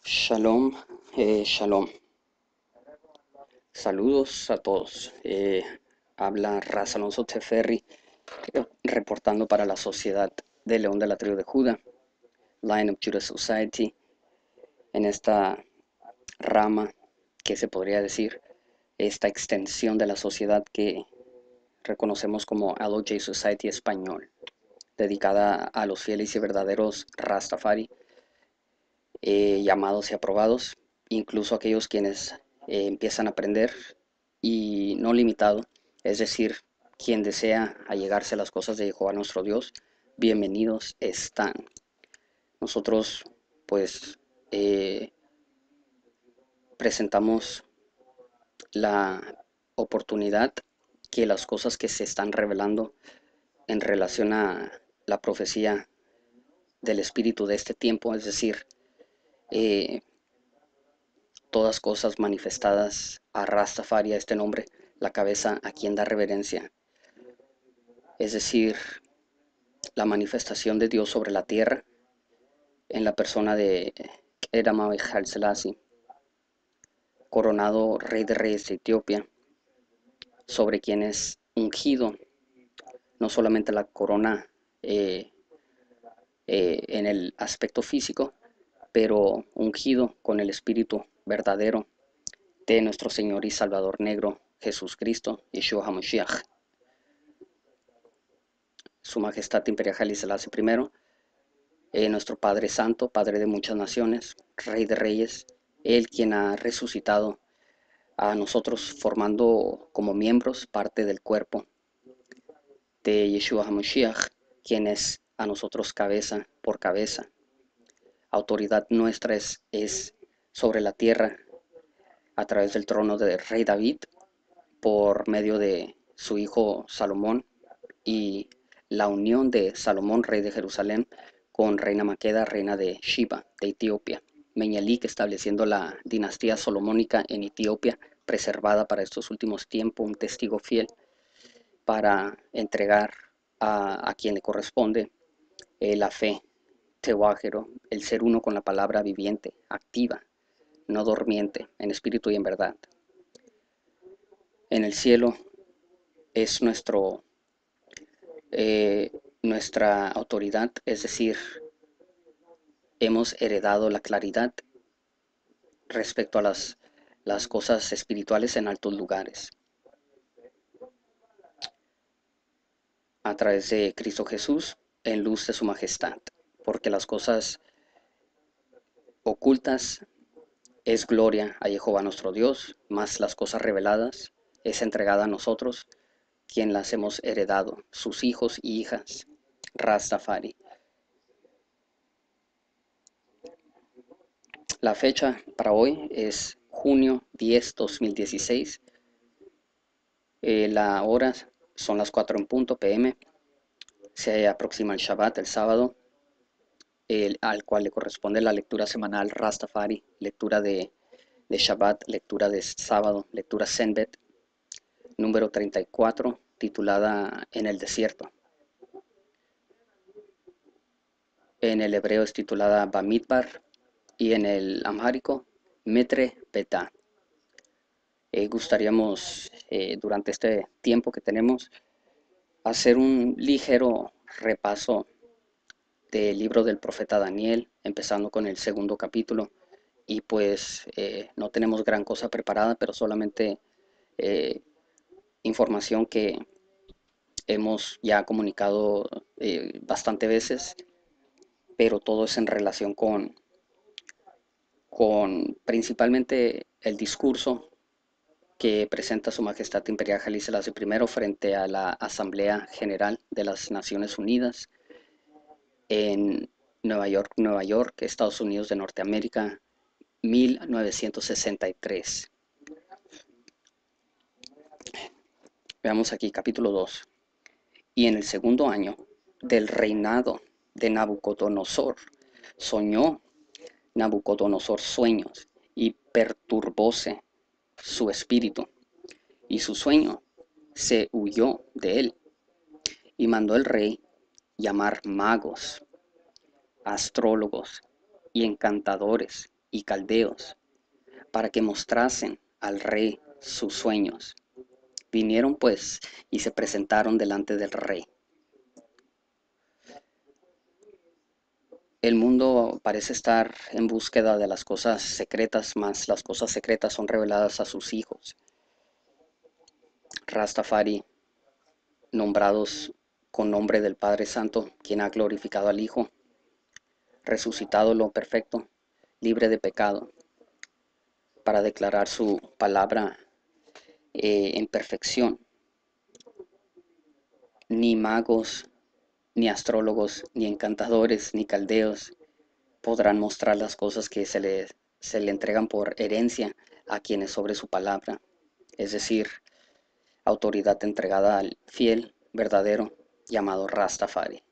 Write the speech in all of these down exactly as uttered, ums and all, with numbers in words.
Shalom, eh, shalom. Saludos a todos. Eh, habla Raz Alonso Teferri, eh, reportando para la Sociedad de León de la Tribu de Judá, Lion of Judah Society, en esta rama que se podría decir, esta extensión de la sociedad que reconocemos como L O J Society Español, dedicada a los fieles y verdaderos Rastafari, eh, llamados y aprobados, incluso aquellos quienes eh, empiezan a aprender y no limitado, es decir, quien desea allegarse a las cosas de Jehová nuestro Dios, bienvenidos están. Nosotros pues eh, presentamos la oportunidad que las cosas que se están revelando en relación a la profecía del espíritu de este tiempo, es decir, eh, todas cosas manifestadas a Rastafari, a este nombre, la cabeza a quien da reverencia, es decir, la manifestación de Dios sobre la tierra en la persona de Kedama Haile Selassie, coronado rey de reyes de Etiopía, sobre quien es ungido no solamente la corona eh, eh, en el aspecto físico, pero ungido con el espíritu verdadero de nuestro Señor y Salvador negro, Jesús Cristo, Yeshua HaMashiach. Su Majestad Imperial Haile Selassie I, eh, nuestro Padre Santo, Padre de muchas naciones, Rey de Reyes, Él quien ha resucitado a nosotros formando como miembros parte del cuerpo de Yeshua HaMashiach, quien es a nosotros cabeza por cabeza. Autoridad nuestra es, es sobre la tierra a través del trono de Rey David, por medio de su hijo Salomón y la unión de Salomón, rey de Jerusalén, con reina Maqueda, reina de Sheba, de Etiopía. Meñelic estableciendo la dinastía solomónica en Etiopía, preservada para estos últimos tiempos, un testigo fiel para entregar a, a quien le corresponde eh, la fe, Tehuájero, el ser uno con la palabra viviente, activa, no dormiente, en espíritu y en verdad. En el cielo es nuestro Eh, nuestra autoridad, es decir, hemos heredado la claridad respecto a las, las cosas espirituales en altos lugares, a través de Cristo Jesús, en luz de su majestad, porque las cosas ocultas es gloria a Jehová nuestro Dios, más las cosas reveladas es entregada a nosotros, quien las hemos heredado, sus hijos y hijas, Rastafari. La fecha para hoy es junio diez, dos mil dieciséis. Eh, la hora son las cuatro en punto P M. Se aproxima el Shabbat, el sábado, el, al cual le corresponde la lectura semanal Rastafari, lectura de, de Shabbat, lectura de sábado, lectura Senbet, número treinta y cuatro, titulada En el desierto. En el hebreo es titulada Bamidbar y en el amhárico Metre Betá. Eh, gustaríamos eh, durante este tiempo que tenemos hacer un ligero repaso del libro del profeta Daniel, empezando con el segundo capítulo. Y pues eh, no tenemos gran cosa preparada, pero solamente eh, información que hemos ya comunicado eh, bastante veces, pero todo es en relación con, con principalmente el discurso que presenta Su Majestad Imperial Haile Selassie I frente a la Asamblea General de las Naciones Unidas en Nueva York, Nueva York, Estados Unidos de Norteamérica, mil novecientos sesenta y tres. Veamos aquí, capítulo dos. Y en el segundo año del reinado de Nabucodonosor, soñó Nabucodonosor sueños y perturbóse su espíritu, y su sueño se huyó de él, y mandó el rey llamar magos, astrólogos y encantadores, y caldeos, para que mostrasen al rey sus sueños. Vinieron pues y se presentaron delante del rey. El mundo parece estar en búsqueda de las cosas secretas, mas las cosas secretas son reveladas a sus hijos. Rastafari, nombrados con nombre del Padre Santo, quien ha glorificado al Hijo, resucitado lo perfecto, libre de pecado, para declarar su palabra eh, en perfección. Ni magos, ni astrólogos, ni encantadores, ni caldeos podrán mostrar las cosas que se le, se le entregan por herencia a quienes sobre su palabra, es decir, autoridad entregada al fiel, verdadero, llamado Rastafari.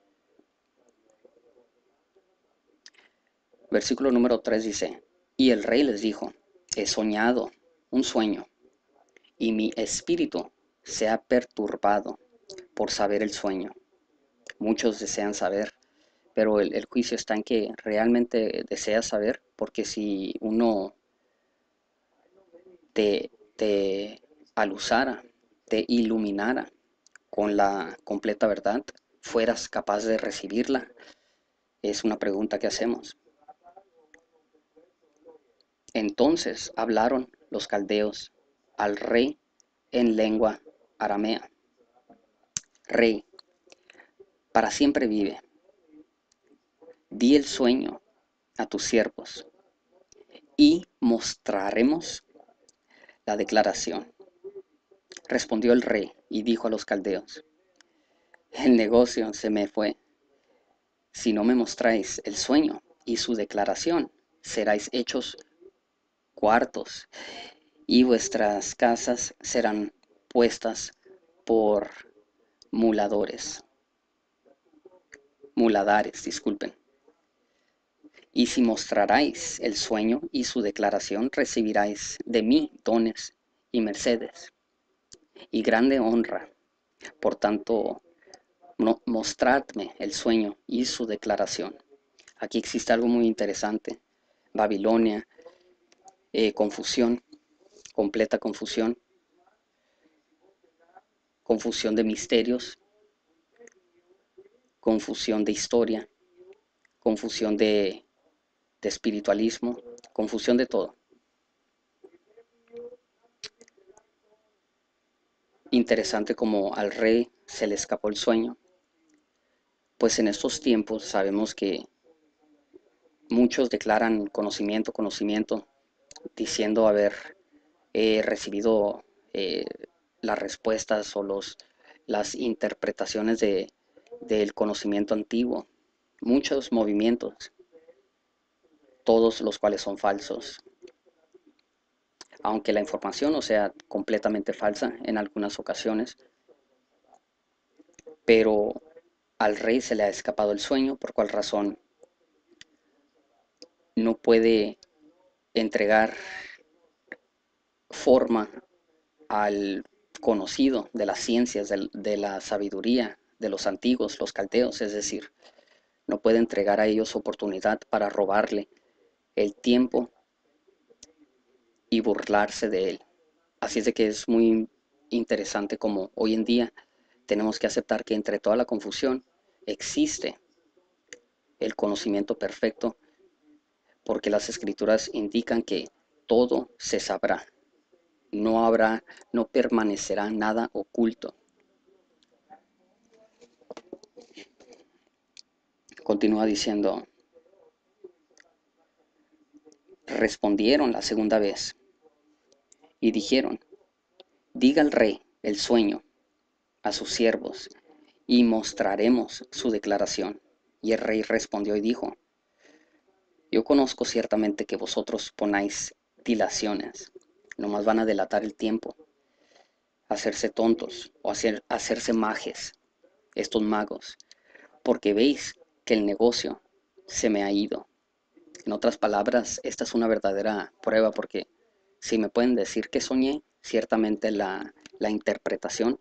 Versículo número tres dice, y el rey les dijo, he soñado un sueño, y mi espíritu se ha perturbado por saber el sueño. Muchos desean saber, pero el, el juicio está en que realmente deseas saber, porque si uno te, te alusara, te iluminara con la completa verdad, fueras capaz de recibirla, es una pregunta que hacemos. Entonces hablaron los caldeos al rey en lengua aramea. Rey, para siempre vive. Di el sueño a tus siervos y mostraremos la declaración. Respondió el rey y dijo a los caldeos, el negocio se me fue. Si no me mostráis el sueño y su declaración, seráis hechos cuartos y vuestras casas serán puestas por muladores, muladares, disculpen. Y si mostraráis el sueño y su declaración, recibiráis de mí dones y mercedes y grande honra. Por tanto, no, mostradme el sueño y su declaración. Aquí existe algo muy interesante. Babilonia, eh, confusión, completa confusión, confusión de misterios, confusión de historia, confusión de, de espiritualismo, confusión de todo. Interesante como al rey se le escapó el sueño, pues en estos tiempos sabemos que muchos declaran conocimiento, conocimiento, diciendo haber eh, recibido eh, las respuestas o los, las interpretaciones de, del conocimiento antiguo. Muchos movimientos, todos los cuales son falsos. Aunque la información no sea completamente falsa en algunas ocasiones, pero al rey se le ha escapado el sueño, por cual razón no puede entregar forma al conocido de las ciencias, de, de la sabiduría de los antiguos, los caldeos, es decir, no puede entregar a ellos oportunidad para robarle el tiempo y burlarse de él. Así es de que es muy interesante como hoy en día tenemos que aceptar que entre toda la confusión existe el conocimiento perfecto, porque las escrituras indican que todo se sabrá. No habrá, no permanecerá nada oculto. Continúa diciendo, respondieron la segunda vez y dijeron, diga el rey el sueño a sus siervos y mostraremos su declaración. Y el rey respondió y dijo, yo conozco ciertamente que vosotros ponáis dilaciones, nomás van a delatar el tiempo, hacerse tontos o hacer, hacerse majes, estos magos, porque veis que el negocio se me ha ido. En otras palabras, esta es una verdadera prueba, porque si me pueden decir que soñé, ciertamente la, la interpretación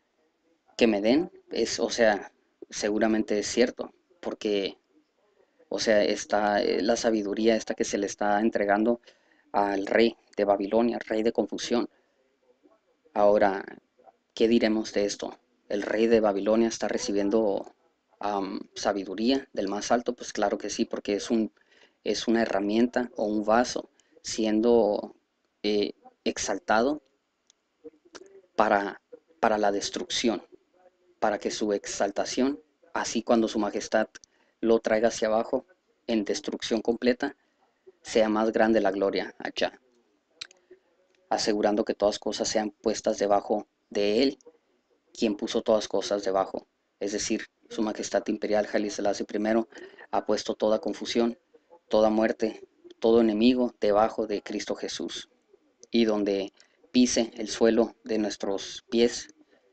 que me den es, o sea, seguramente es cierto, porque O sea, está eh, la sabiduría esta que se le está entregando al rey de Babilonia, rey de confusión. Ahora, ¿qué diremos de esto? ¿El rey de Babilonia está recibiendo am, sabiduría del más alto? Pues claro que sí, porque es un, es una herramienta o un vaso siendo eh, exaltado para, para la destrucción, para que su exaltación, así cuando su majestad lo traiga hacia abajo en destrucción completa, sea más grande la gloria allá, asegurando que todas cosas sean puestas debajo de él, quien puso todas cosas debajo. Es decir, su majestad imperial Haile Selassie primero ha puesto toda confusión, toda muerte, todo enemigo debajo de Cristo Jesús. Y donde pise el suelo de nuestros pies,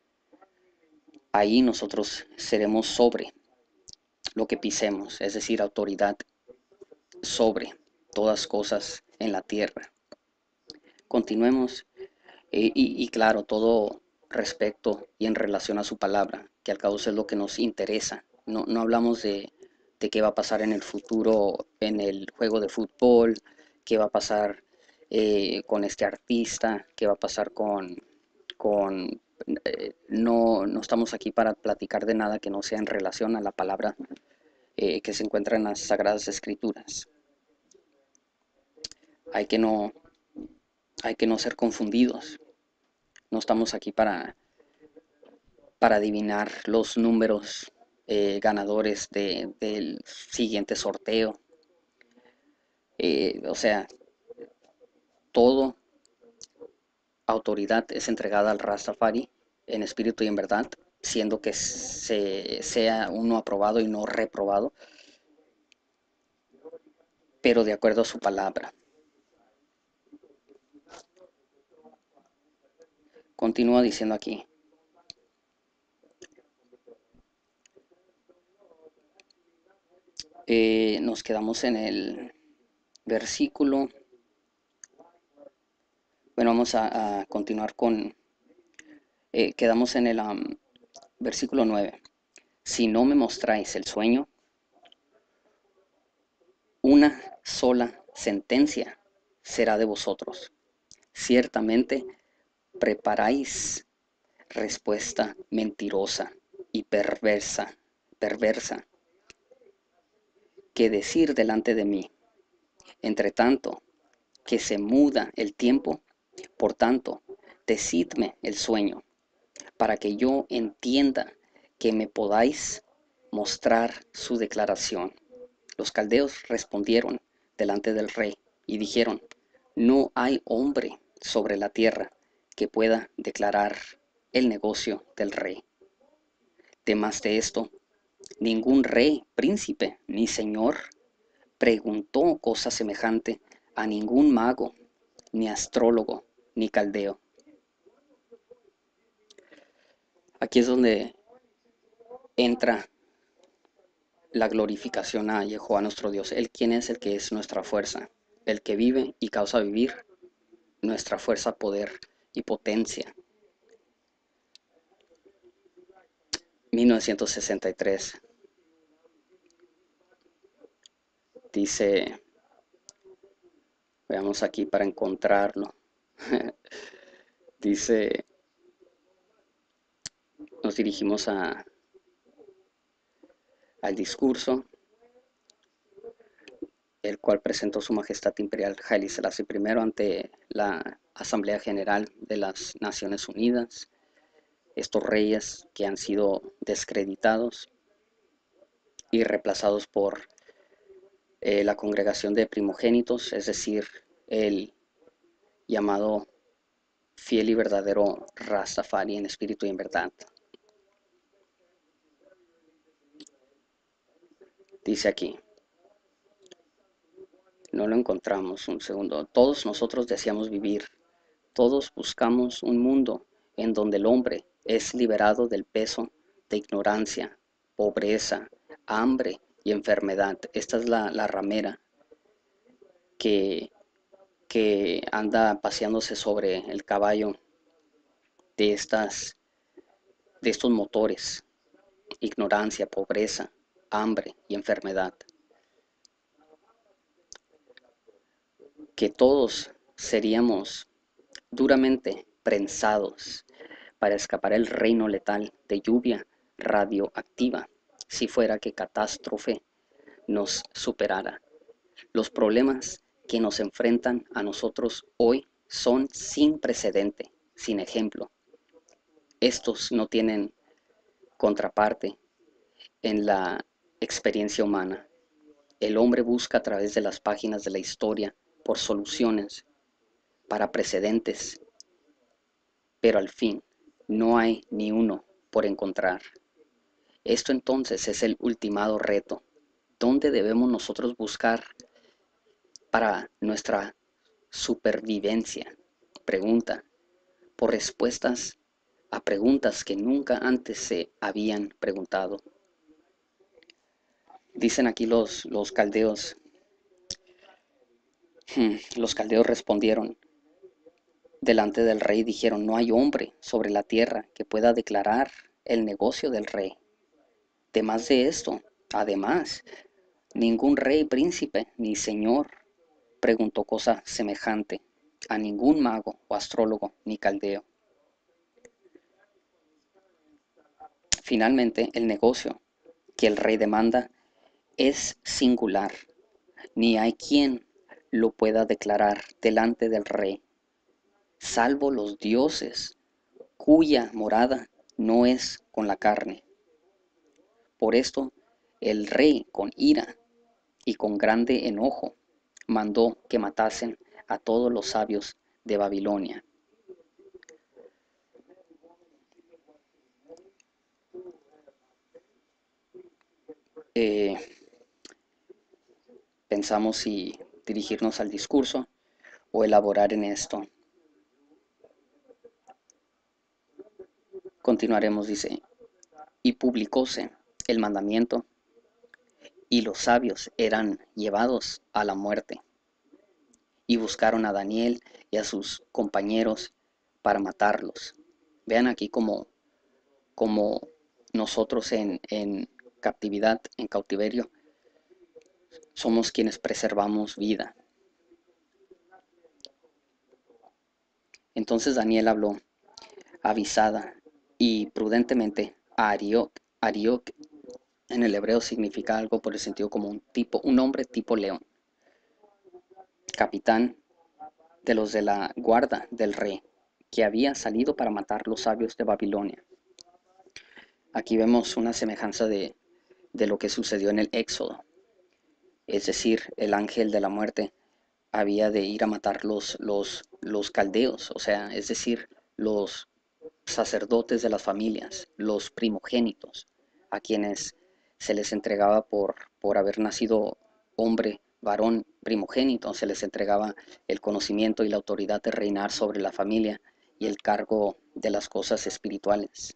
ahí nosotros seremos sobre lo que pisemos, es decir, autoridad sobre todas cosas en la tierra. Continuemos eh, y, y claro, todo respecto y en relación a su palabra, que al cabo es lo que nos interesa. No, no hablamos de, de qué va a pasar en el futuro en el juego de fútbol, qué va a pasar eh, con este artista, qué va a pasar con... con eh, no, no estamos aquí para platicar de nada que no sea en relación a la palabra eh, que se encuentra en las Sagradas Escrituras. Hay que no, hay que no ser confundidos. No estamos aquí para, para adivinar los números eh, ganadores de, del siguiente sorteo. Eh, o sea, todo autoridad es entregada al Rastafari en espíritu y en verdad, siendo que se, sea uno aprobado y no reprobado, pero de acuerdo a su palabra. Continúa diciendo aquí. Eh, nos quedamos en el versículo. Bueno, vamos a, a continuar con. Eh, quedamos en el um, versículo nueve. Si no me mostráis el sueño, una sola sentencia será de vosotros. Ciertamente preparáis respuesta mentirosa y perversa, perversa, que decir delante de mí. Entre tanto, que se muda el tiempo, por tanto, decidme el sueño, para que yo entienda que me podáis mostrar su declaración. Los caldeos respondieron delante del rey y dijeron, no hay hombre sobre la tierra que pueda declarar el negocio del rey. Temas de esto, ningún rey, príncipe ni señor preguntó cosa semejante a ningún mago, ni astrólogo, ni caldeo. Aquí es donde entra la glorificación a Jehová nuestro Dios, Él quien es el que es nuestra fuerza, el que vive y causa vivir, nuestra fuerza, poder y potencia. mil novecientos sesenta y tres dice, veamos aquí para encontrarlo, dice, nos dirigimos a, al discurso, el cual presentó su majestad imperial Haile Selassie primero ante la Asamblea General de las Naciones Unidas, estos reyes que han sido descreditados y reemplazados por eh, la congregación de primogénitos, es decir, el llamado fiel y verdadero Rastafari en espíritu y en verdad. Dice aquí, no lo encontramos, un segundo, todos nosotros deseamos vivir, todos buscamos un mundo en donde el hombre es liberado del peso de ignorancia, pobreza, hambre y enfermedad. Esta es la, la ramera que, que anda paseándose sobre el caballo de, estas, de estos motores, ignorancia, pobreza, hambre y enfermedad. que todos seríamos duramente prensados para escapar el reino letal de lluvia radioactiva si fuera que catástrofe nos superara. Los problemas que nos enfrentan a nosotros hoy son sin precedente, sin ejemplo. Estos no tienen contraparte en la experiencia humana. El hombre busca a través de las páginas de la historia por soluciones para precedentes, pero al fin no hay ni uno por encontrar. Esto entonces es el ultimado reto. ¿Dónde debemos nosotros buscar para nuestra supervivencia? Pregunta, por respuestas a preguntas que nunca antes se habían preguntado. Dicen aquí los, los caldeos, hmm, los caldeos respondieron delante del rey, dijeron, no hay hombre sobre la tierra que pueda declarar el negocio del rey. Además de esto, además, ningún rey, príncipe, ni señor preguntó cosa semejante a ningún mago o astrólogo ni caldeo. Finalmente, el negocio que el rey demanda es singular, ni hay quien lo pueda declarar delante del rey, salvo los dioses, cuya morada no es con la carne. Por esto, el rey, con ira y con grande enojo, mandó que matasen a todos los sabios de Babilonia. Eh, pensamos si dirigirnos al discurso o elaborar en esto. Continuaremos, dice, y publicóse el mandamiento, y los sabios eran llevados a la muerte, y buscaron a Daniel y a sus compañeros para matarlos. Vean aquí como, como nosotros en, en captividad, en cautiverio, somos quienes preservamos vida. Entonces Daniel habló avisada y prudentemente a Arioc. Arioc en el hebreo significa algo por el sentido como un tipo, un hombre tipo león, capitán de los de la guarda del rey, que había salido para matar los sabios de Babilonia. Aquí vemos una semejanza de, de lo que sucedió en el Éxodo, es decir, el ángel de la muerte había de ir a matar los, los, los caldeos, o sea, es decir, los sacerdotes de las familias, los primogénitos, a quienes se les entregaba por, por haber nacido hombre, varón primogénito, se les entregaba el conocimiento y la autoridad de reinar sobre la familia y el cargo de las cosas espirituales.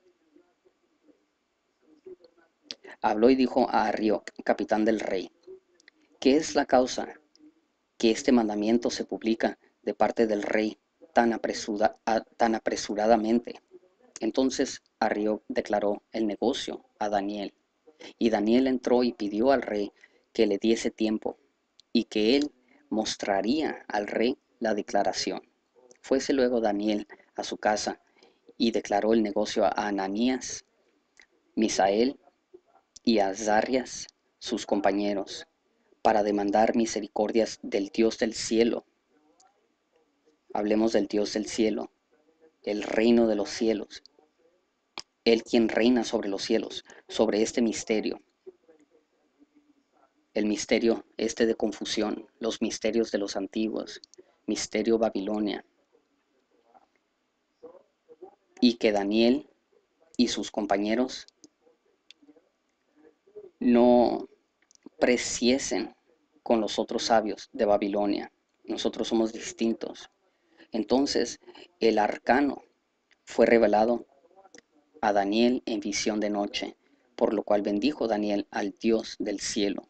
Habló y dijo a Arioc, capitán del rey, ¿qué es la causa que este mandamiento se publica de parte del rey tan, apresura, a, tan apresuradamente? Entonces Arioc declaró el negocio a Daniel, y Daniel entró y pidió al rey que le diese tiempo, y que él mostraría al rey la declaración. Fuese luego Daniel a su casa, y declaró el negocio a Ananías, Misael y a Azarias, sus compañeros, para demandar misericordias del Dios del cielo. Hablemos del Dios del cielo, el reino de los cielos, Él quien reina sobre los cielos, sobre este misterio, el misterio este de confusión, los misterios de los antiguos, misterio Babilonia, y que Daniel y sus compañeros no preciesen con los otros sabios de Babilonia. Nosotros somos distintos. Entonces el arcano fue revelado a Daniel en visión de noche, por lo cual bendijo Daniel al Dios del cielo.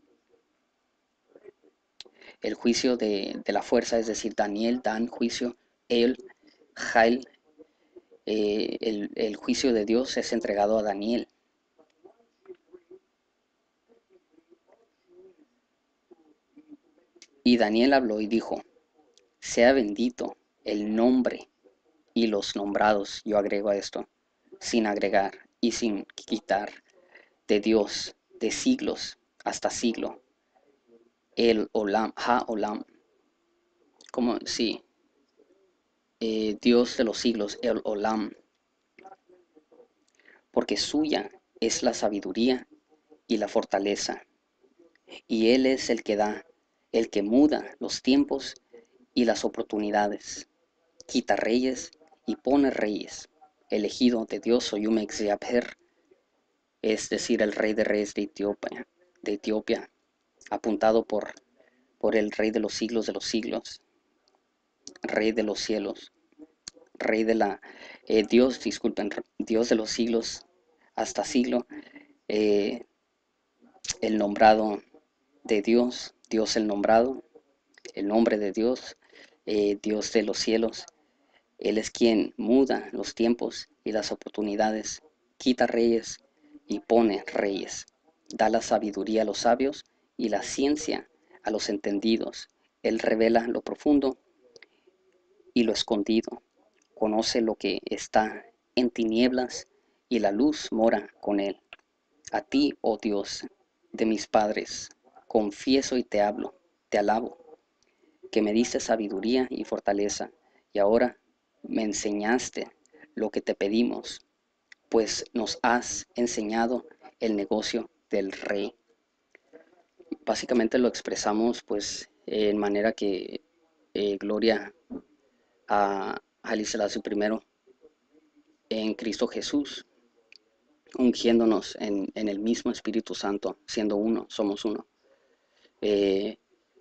El juicio de, de la fuerza, es decir, Daniel dan juicio, él, Jael, eh, el, el juicio de Dios es entregado a Daniel. Y Daniel habló y dijo, sea bendito el nombre y los nombrados, yo agrego a esto, sin agregar y sin quitar, de Dios, de siglos hasta siglo, el Olam, Ha Olam, como sí, eh, Dios de los siglos, el Olam, porque suya es la sabiduría y la fortaleza, y Él es el que da, el que muda los tiempos y las oportunidades, quita reyes y pone reyes. Elegido de Dios Oyumexiabher, es decir, el rey de reyes de Etiopía, de Etiopía, apuntado por, por el rey de los siglos de los siglos, rey de los cielos, rey de la, eh, Dios, disculpen, Dios de los siglos hasta siglo, eh, el nombrado de Dios, Dios el nombrado, el nombre de Dios, eh, Dios de los cielos. Él es quien muda los tiempos y las oportunidades, quita reyes y pone reyes, da la sabiduría a los sabios y la ciencia a los entendidos. Él revela lo profundo y lo escondido, conoce lo que está en tinieblas y la luz mora con él. A ti, oh Dios, de mis padres, confieso y te hablo, te alabo, que me diste sabiduría y fortaleza, y ahora me enseñaste lo que te pedimos, pues nos has enseñado el negocio del rey. Básicamente lo expresamos pues en manera que eh, gloria a Haile Selassie primero en Cristo Jesús, ungiéndonos en, en el mismo Espíritu Santo, siendo uno, somos uno. Eh,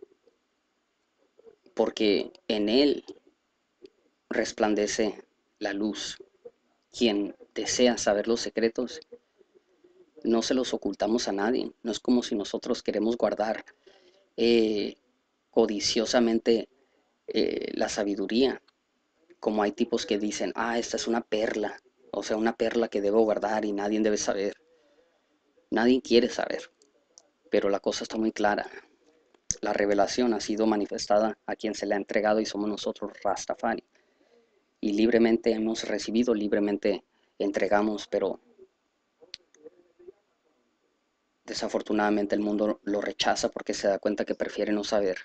porque en Él resplandece la luz. Quien desea saber los secretos, no se los ocultamos a nadie. No es como si nosotros queremos guardar eh, codiciosamente eh, la sabiduría, como hay tipos que dicen, ah, esta es una perla, o sea, una perla que debo guardar y nadie debe saber. Nadie quiere saber, pero la cosa está muy clara. La revelación ha sido manifestada a quien se le ha entregado y somos nosotros, Rastafari. Y libremente hemos recibido, libremente entregamos, pero desafortunadamente el mundo lo rechaza porque se da cuenta que prefiere no saber.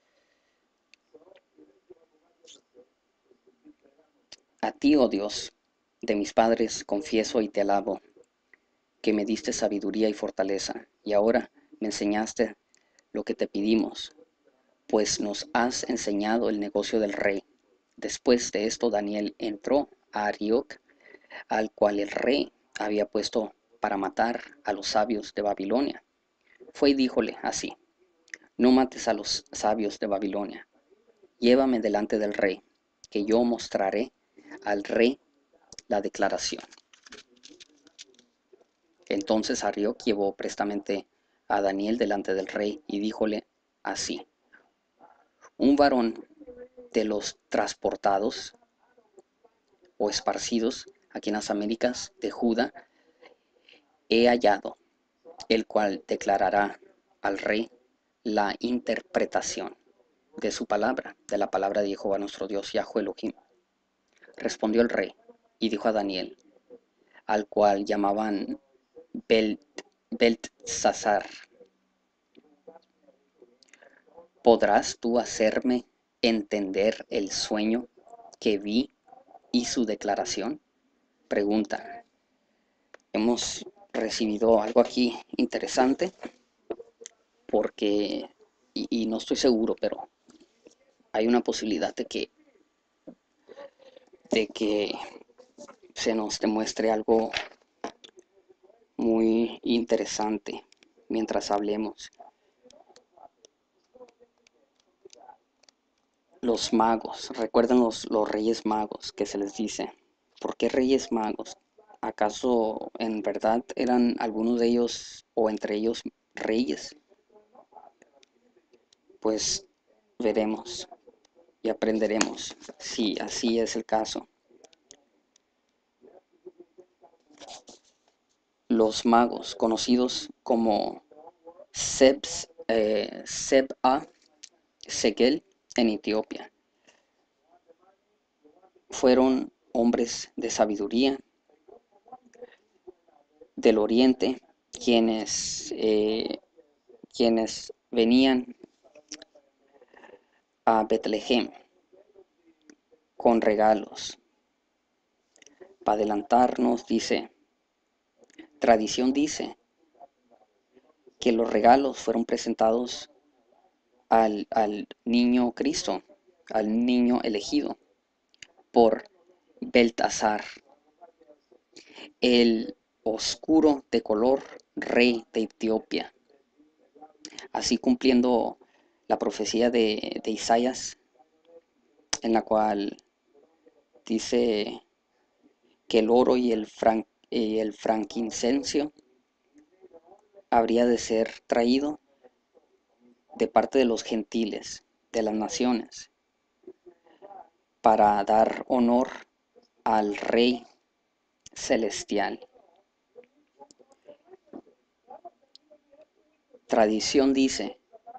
A ti, oh Dios, de mis padres, confieso y te alabo, que me diste sabiduría y fortaleza, y ahora me enseñaste lo que te pedimos, pues nos has enseñado el negocio del rey. Después de esto, Daniel entró a Arioc, al cual el rey había puesto para matar a los sabios de Babilonia. Fue y díjole así, no mates a los sabios de Babilonia, llévame delante del rey, que yo mostraré al rey la declaración. Entonces Arioc llevó prestamente a Daniel delante del rey y díjole así, un varón de los transportados o esparcidos aquí en las Américas de Judá he hallado, el cual declarará al rey la interpretación de su palabra, de la palabra de Jehová nuestro Dios, Yahweh Elohim. Respondió el rey y dijo a Daniel, al cual llamaban Belt, Beltsasar, ¿podrás tú hacerme entender el sueño que vi y su declaración? Pregunta. Hemos recibido algo aquí interesante porque, y, y no estoy seguro, pero hay una posibilidad de que, de que se nos demuestre algo muy interesante mientras hablemos. Los magos, recuerden los, los reyes magos que se les dice. ¿Por qué reyes magos? ¿Acaso en verdad eran algunos de ellos o entre ellos reyes? Pues veremos y aprenderemos si así es el caso. Los magos, conocidos como Sebs, eh, Seb-A, Segel en Etiopía. Fueron hombres de sabiduría del oriente quienes, eh, quienes venían a Betlehem con regalos. Para adelantarnos, dice, tradición dice que los regalos fueron presentados al, al niño Cristo, al niño elegido por Beltasar, el oscuro de color rey de Etiopía, así cumpliendo la profecía de, de Isaías, en la cual dice que el oro y el, fran, y el frankincenso habría de ser traído de parte de los gentiles, de las naciones, para dar honor al Rey celestial. Tradición dice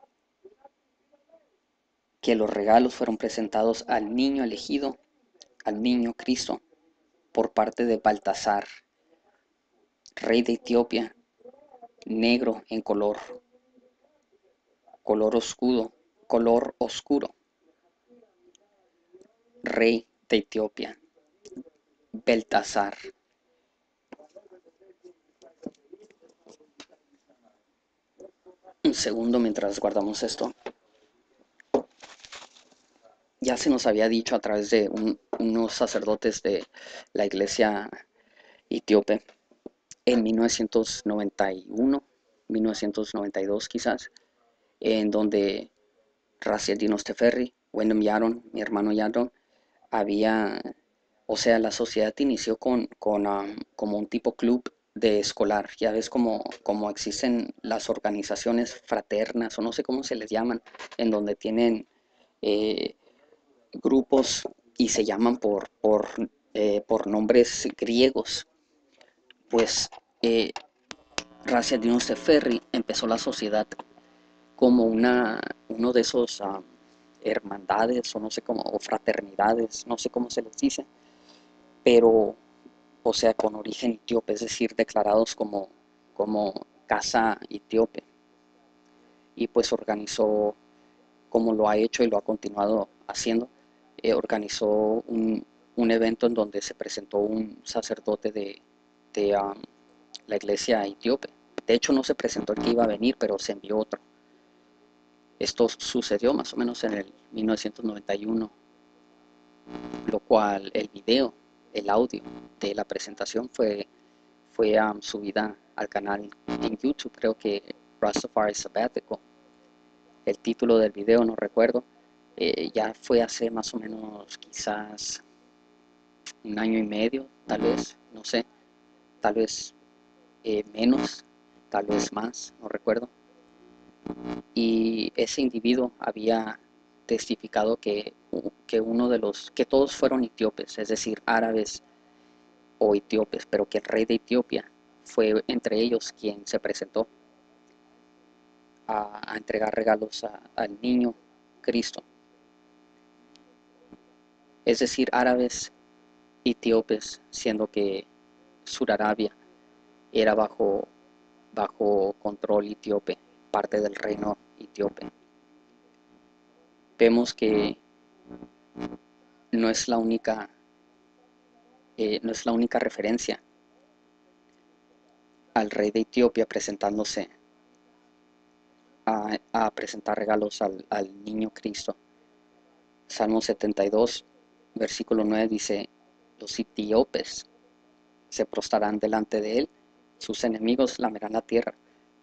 que los regalos fueron presentados al niño elegido, al niño Cristo, por parte de Baltasar, rey de Etiopía, negro en color, color oscuro, color oscuro, rey de Etiopía, Beltasar. Un segundo mientras guardamos esto. Ya se nos había dicho a través de un, unos sacerdotes de la iglesia etíope en mil novecientos noventa y uno, mil novecientos noventa y dos quizás, en donde Raciel Dinosteferri, Wyndham Yaron, mi hermano Yaron, había, o sea, la sociedad inició con, con um, como un tipo club de escolar. Ya ves como, como existen las organizaciones fraternas, o no sé cómo se les llaman, en donde tienen eh, grupos y se llaman por, por, eh, por nombres griegos. Pues eh, Raciel Dinosteferri empezó la sociedad como una, uno de esos uh, hermandades o no sé cómo, o fraternidades, no sé cómo se les dice, pero, o sea, con origen etíope, es decir, declarados como, como casa etíope. Y pues organizó, como lo ha hecho y lo ha continuado haciendo, eh, organizó un, un, evento en donde se presentó un sacerdote de, de um, la iglesia etíope. De hecho, no se presentó el que iba a venir, pero se envió otro. Esto sucedió más o menos en el mil novecientos noventa y uno, lo cual el video, el audio de la presentación fue, fue um, subida al canal en YouTube, creo que Rastafari Sabbatical. El título del video no recuerdo, eh, ya fue hace más o menos quizás un año y medio, tal vez, no sé, tal vez eh, menos, tal vez más, no recuerdo. Y ese individuo había testificado que, que uno de los, que todos fueron etíopes, es decir, árabes o etíopes, pero que el rey de Etiopía fue entre ellos quien se presentó a, a entregar regalos a, al niño Cristo. Es decir, árabes etíopes, siendo que Surarabia era bajo, bajo control etíope, parte del reino etíope. Vemos que no es la única, eh, no es la única referencia al rey de Etiopía presentándose a, a presentar regalos al, al niño Cristo. Salmo setenta y dos, versículo nueve dice, los etíopes se prostrarán delante de él, sus enemigos lamerán la tierra.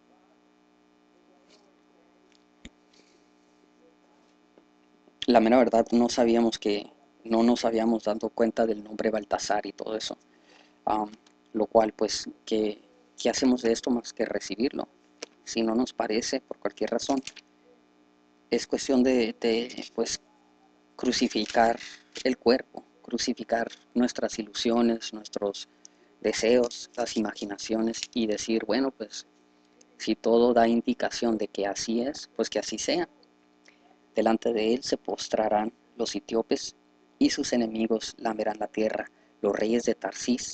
La mera verdad, no sabíamos que, no nos habíamos dado cuenta del nombre Baltasar y todo eso. Um, lo cual, pues, ¿qué, ¿qué hacemos de esto más que recibirlo? Si no nos parece, por cualquier razón, es cuestión de, de pues, crucificar el cuerpo, crucificar nuestras ilusiones, nuestros deseos, las imaginaciones y decir, bueno, pues si todo da indicación de que así es, pues que así sea. Delante de él se postrarán los etíopes y sus enemigos lamerán la tierra. Los reyes de Tarsis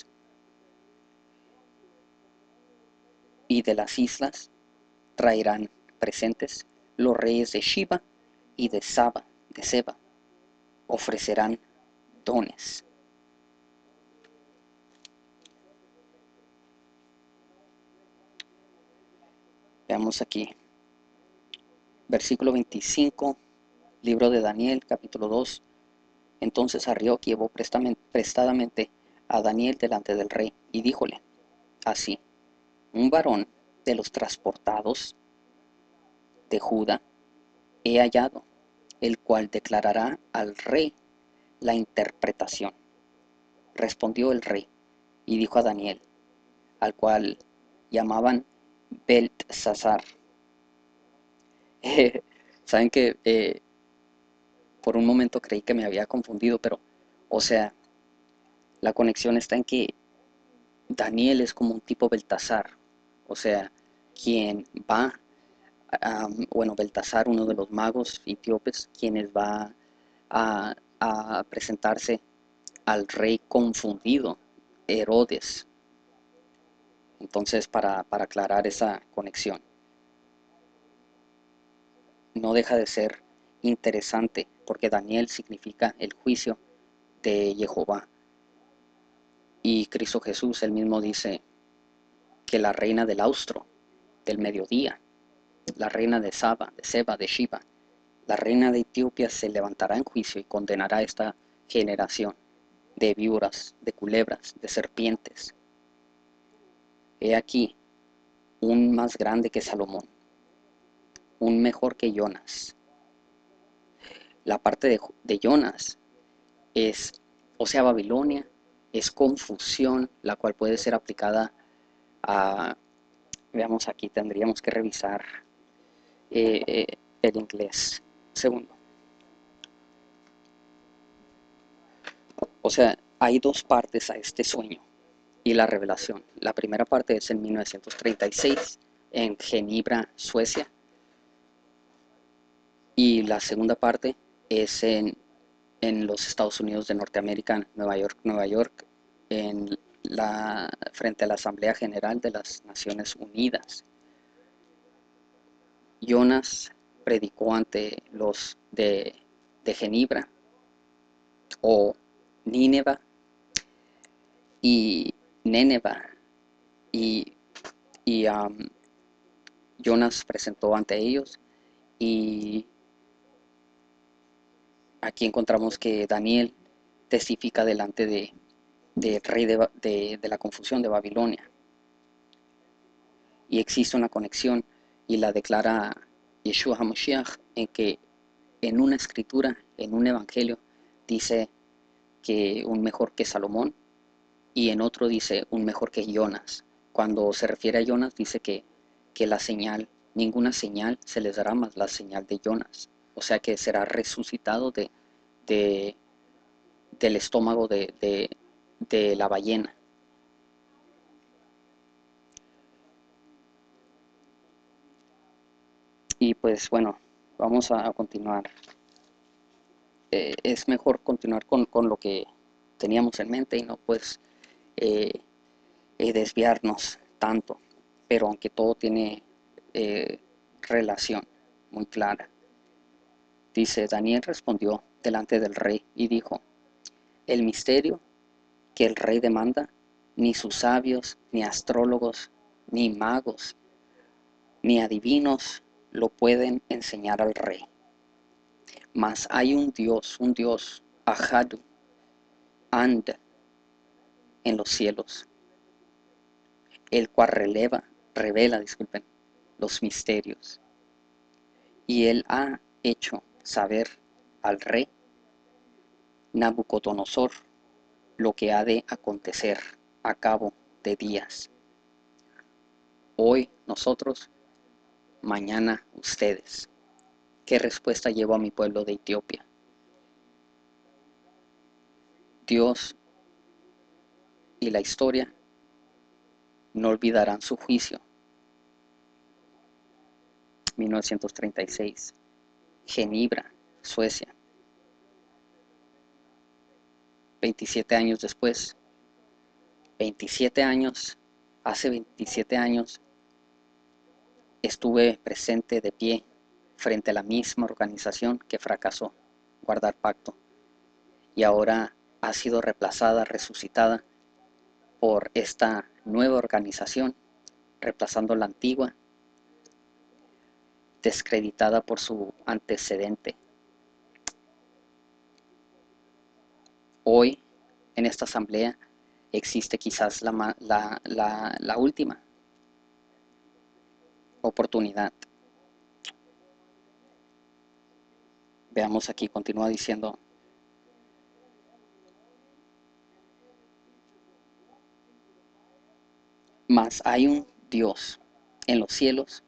y de las islas traerán presentes. Los reyes de Shiba y de Saba, de Seba, ofrecerán dones. Veamos aquí, versículo veinticinco, libro de Daniel, capítulo dos. Entonces Arioc llevó prestadamente a Daniel delante del rey y díjole así: un varón de los transportados de Judá he hallado, el cual declarará al rey la interpretación. Respondió el rey y dijo a Daniel, al cual llamaban Beltsasar. Eh, Saben que eh, por un momento creí que me había confundido, pero, o sea, la conexión está en que Daniel es como un tipo Beltasar, o sea, quien va, a, bueno, Beltasar, uno de los magos etíopes, quienes va a, a presentarse al rey confundido, Herodes. Entonces, para, para aclarar esa conexión, no deja de ser interesante, porque Daniel significa el juicio de Jehová. Y Cristo Jesús, él mismo dice que la reina del austro, del mediodía, la reina de Saba, de Seba, de Shiba, la reina de Etiopía se levantará en juicio y condenará a esta generación de víboras, de culebras, de serpientes. He aquí un más grande que Salomón, un mejor que Jonas. La parte de, de Jonas es, o sea, Babilonia, es confusión, la cual puede ser aplicada a, veamos aquí, tendríamos que revisar eh, eh, el inglés. Segundo. O sea, hay dos partes a este sueño y la revelación. La primera parte es en mil novecientos treinta y seis en Ginebra, Suecia, y la segunda parte es en, en los Estados Unidos de Norteamérica, Nueva York, Nueva York, en la, frente a la Asamblea General de las Naciones Unidas. Jonas predicó ante los de, de Ginebra o Nínive y Néneva, y, y um, Jonas presentó ante ellos, y aquí encontramos que Daniel testifica delante de, de rey de, de, de la confusión de Babilonia, y existe una conexión y la declara Yeshua HaMashiach, en que en una escritura, en un evangelio, dice que un mejor que Salomón, y en otro dice un mejor que Jonas. Cuando se refiere a Jonas dice que, que la señal, ninguna señal se les dará más la señal de Jonas, o sea que será resucitado de, de, del estómago de, de, de la ballena. Y pues bueno, vamos a, a continuar. Eh, es mejor continuar con, con, lo que teníamos en mente y no pues eh, eh, desviarnos tanto, pero aunque todo tiene eh, relación muy clara. Dice, Daniel respondió delante del rey y dijo, el misterio que el rey demanda, ni sus sabios, ni astrólogos, ni magos, ni adivinos lo pueden enseñar al rey. Mas hay un Dios, un Dios, Ahadu, And, en los cielos, el cual releva, revela, disculpen, los misterios. Y él ha hecho saber al rey Nabucodonosor lo que ha de acontecer a cabo de días. Hoy nosotros, mañana ustedes. ¿Qué respuesta llevo a mi pueblo de Etiopía? Dios y la historia no olvidarán su juicio. mil novecientos treinta y seis. Ginebra, Suecia. veintisiete años después, veintisiete años, hace veintisiete años, estuve presente de pie frente a la misma organización que fracasó guardar pacto y ahora ha sido reemplazada, resucitada por esta nueva organización, reemplazando la antigua, descreditada por su antecedente. Hoy, en esta asamblea, existe quizás la, la, la, la última oportunidad. Veamos aquí, continúa diciendo: mas hay un Dios en los cielos.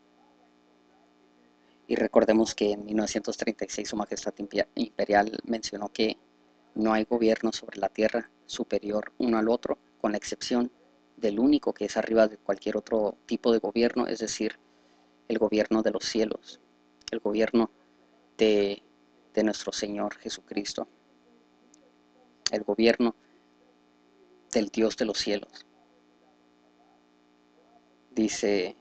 Y recordemos que en mil novecientos treinta y seis Su Majestad Imperial mencionó que no hay gobierno sobre la tierra superior uno al otro, con la excepción del único que es arriba de cualquier otro tipo de gobierno, es decir, el gobierno de los cielos, el gobierno de, de nuestro Señor Jesucristo, el gobierno del Dios de los cielos. Dice: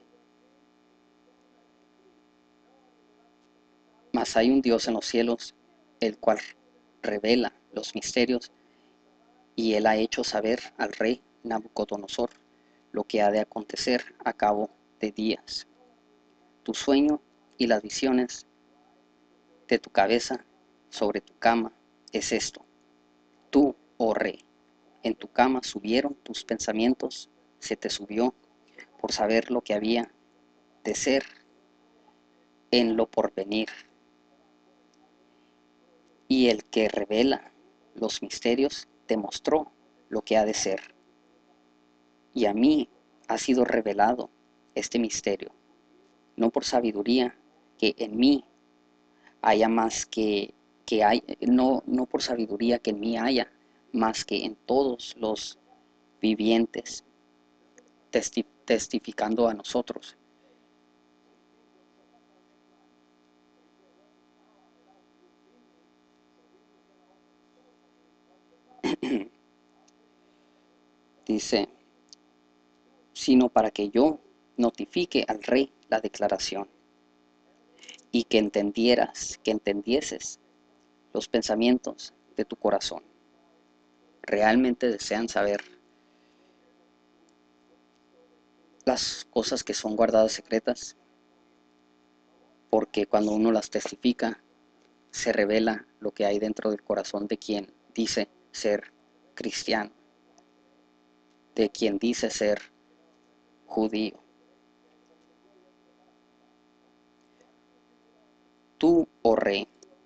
mas hay un Dios en los cielos, el cual revela los misterios, y él ha hecho saber al rey Nabucodonosor lo que ha de acontecer a cabo de días. Tu sueño y las visiones de tu cabeza sobre tu cama es esto. Tú, oh rey, en tu cama subieron tus pensamientos, se te subió por saber lo que había de ser en lo porvenir. Y el que revela los misterios te mostró lo que ha de ser. Y a mí ha sido revelado este misterio, no por sabiduría que en mí haya más que, que hay, no, no por sabiduría que en mí haya más que en todos los vivientes, testi testificando a nosotros. Dice: sino para que yo notifique al rey la declaración, y que entendieras, que entendieses los pensamientos de tu corazón. Realmente desean saber las cosas que son guardadas secretas, porque cuando uno las testifica, se revela lo que hay dentro del corazón de quien dice ser cristiano, de quien dice ser judío. Tú, oh rey,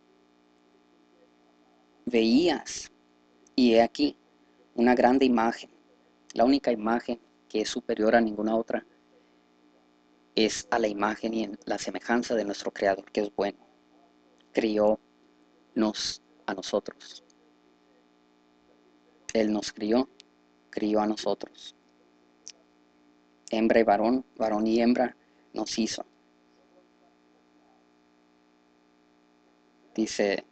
veías, y he aquí, una grande imagen. La única imagen que es superior a ninguna otra es a la imagen y en la semejanza de nuestro Creador, que es bueno. Crió nos a nosotros. Él nos crió, crió a nosotros. Hembra y varón, varón y hembra nos hizo. Dice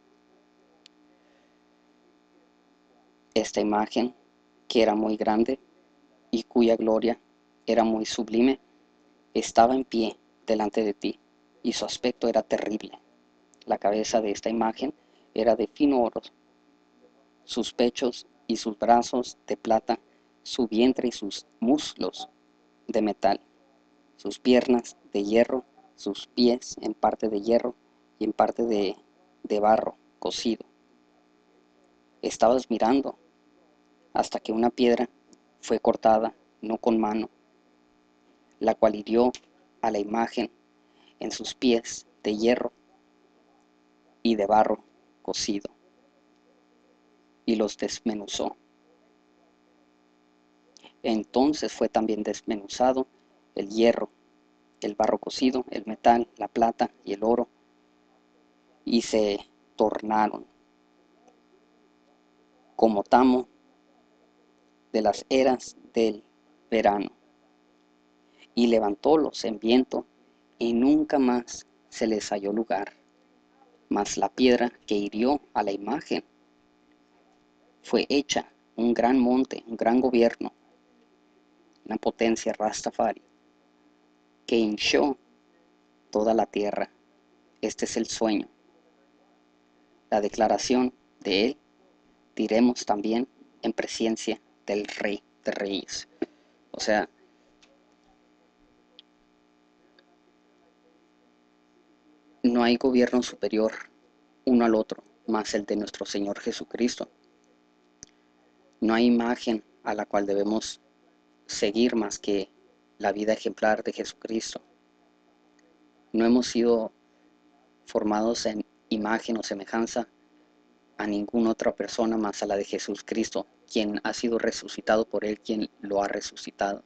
esta imagen, que era muy grande y cuya gloria era muy sublime, estaba en pie delante de ti, y su aspecto era terrible. La cabeza de esta imagen era de fino oro, sus pechos y sus brazos de plata, su vientre y sus muslos de metal, sus piernas de hierro, sus pies en parte de hierro y en parte de, de barro cocido. Estabas mirando hasta que una piedra fue cortada, no con mano, la cual hirió a la imagen en sus pies de hierro y de barro cocido, y los desmenuzó. Entonces fue también desmenuzado el hierro, el barro cocido, el metal, la plata y el oro, y se tornaron como tamo de las eras del verano, y levantólos en viento, y nunca más se les halló lugar. mas la piedra que hirió a la imagen fue hecha un gran monte, un gran gobierno, una potencia Rastafari, que hinchó toda la tierra. Este es el sueño. La declaración de él diremos también en presencia del Rey de Reyes. O sea, no hay gobierno superior uno al otro, más el de nuestro Señor Jesucristo. No hay imagen a la cual debemos seguir más que la vida ejemplar de Jesucristo. No hemos sido formados en imagen o semejanza a ninguna otra persona más a la de Jesucristo, quien ha sido resucitado por él, quien lo ha resucitado.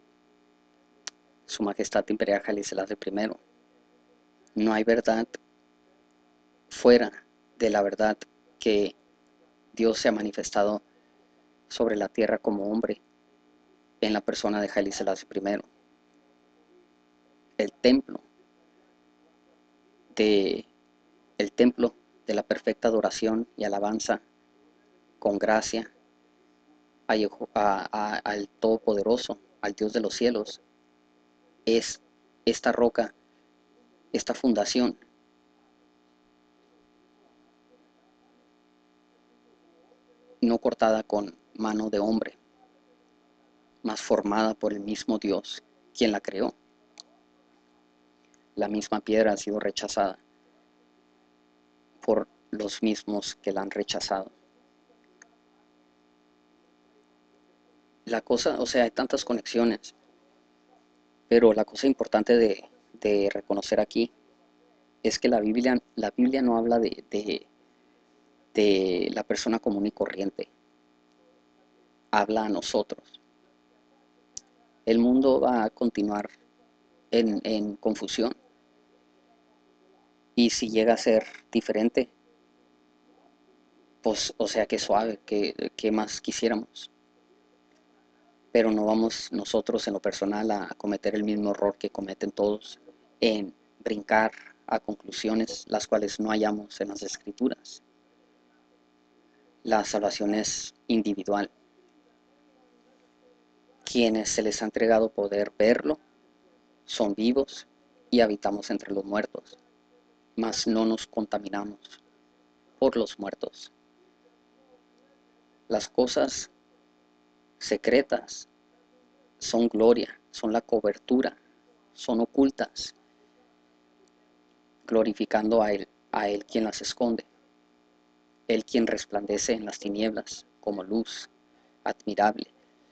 Su Majestad Imperial Haile Selassie primero. No hay verdad fuera de la verdad que Dios se ha manifestado sobre la tierra como hombre en la persona de Haile Selassie primero. El templo de el templo de la perfecta adoración y alabanza con gracia a, a, a, al Todopoderoso, al Dios de los cielos, es esta roca, esta fundación no cortada con mano de hombre, mas formada por el mismo Dios, quien la creó. La misma piedra ha sido rechazada por los mismos que la han rechazado. La cosa, o sea, hay tantas conexiones, pero la cosa importante de, de reconocer aquí es que la Biblia, la Biblia no habla de, de, de la persona común y corriente, habla a nosotros. El mundo va a continuar en, en confusión, y si llega a ser diferente, pues, o sea, que suave, que, que más quisiéramos. Pero no vamos nosotros en lo personal a cometer el mismo error que cometen todos, en brincar a conclusiones las cuales no hallamos en las Escrituras. La salvación es individual. Quienes se les ha entregado poder verlo son vivos y habitamos entre los muertos, mas no nos contaminamos por los muertos. Las cosas secretas son gloria, son la cobertura, son ocultas, glorificando a Él, a Él quien las esconde, Él quien resplandece en las tinieblas como luz admirable.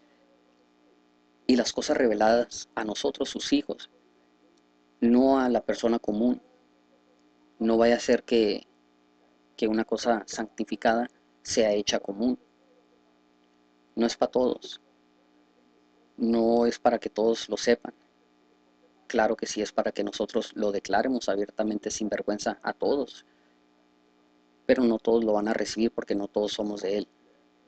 Y las cosas reveladas a nosotros, sus hijos, no a la persona común. No vaya a ser que, que una cosa santificada sea hecha común. No es para todos. No es para que todos lo sepan. Claro que sí es para que nosotros lo declaremos abiertamente sin vergüenza a todos. Pero no todos lo van a recibir porque no todos somos de Él.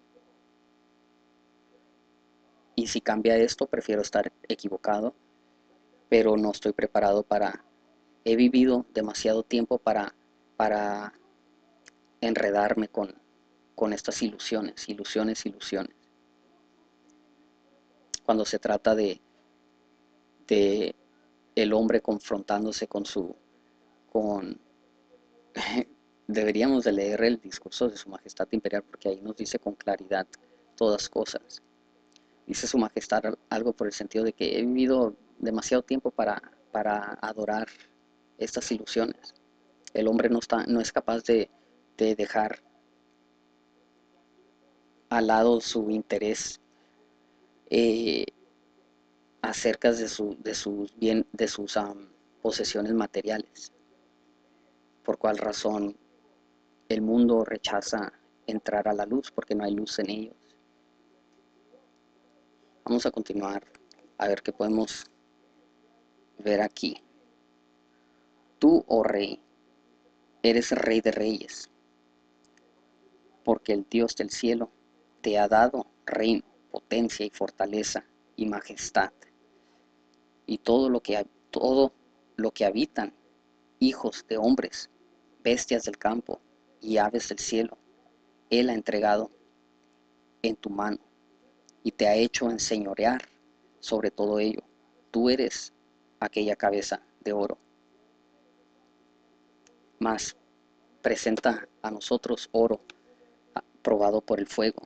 Y si cambia esto, prefiero estar equivocado, pero no estoy preparado para... He vivido demasiado tiempo para, para enredarme con, con estas ilusiones, ilusiones, ilusiones. Cuando se trata de, de el hombre confrontándose con su... con deberíamos de leer el discurso de Su Majestad Imperial, porque ahí nos dice con claridad todas cosas. Dice Su Majestad algo por el sentido de que he vivido demasiado tiempo para, para adorar estas ilusiones. El hombre no, está, no es capaz de, de dejar al lado su interés eh, acerca de, su, de sus, bien, de sus um, posesiones materiales. ¿Por cuál razón el mundo rechaza entrar a la luz? Porque no hay luz en ellos. Vamos a continuar a ver qué podemos ver aquí. Tú, oh rey, eres rey de reyes, porque el Dios del cielo te ha dado reino, potencia y fortaleza y majestad, y todo lo que, todo lo que habitan hijos de hombres bestias del campo y aves del cielo, Él ha entregado en tu mano y te ha hecho enseñorear sobre todo ello. Tú eres aquella cabeza de oro. Mas presenta a nosotros oro probado por el fuego.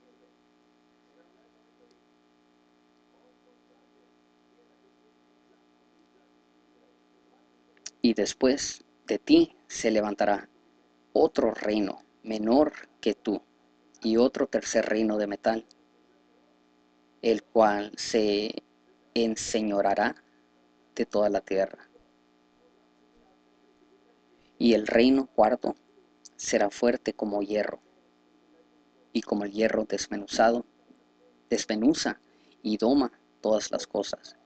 Y después de ti se levantará otro reino menor que tú, y otro tercer reino de metal, el cual se enseñorará de toda la tierra. Y el reino cuarto será fuerte como hierro, y como el hierro desmenuzado, desmenuza y doma todas las cosas,